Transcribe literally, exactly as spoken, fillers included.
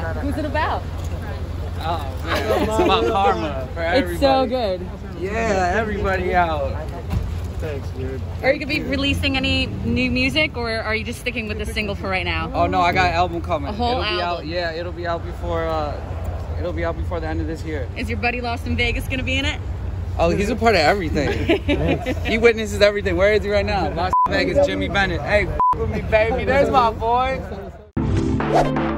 Who's it about? Oh man, it's about karma for everybody. It's so good. Yeah, everybody out. Thanks, dude. Are you gonna be releasing any new music, or are you just sticking with the single for right now? Oh no, I got an album coming. A whole it'll be album. out. Yeah, it'll be out before. Uh, it'll be out before the end of this year. Is your buddy Lost in Vegas gonna be in it? Oh, he's a part of everything. He witnesses everything. Where is he right now? Las Vegas, Jimmy Bennett. Hey, f with me, baby. There's my boy.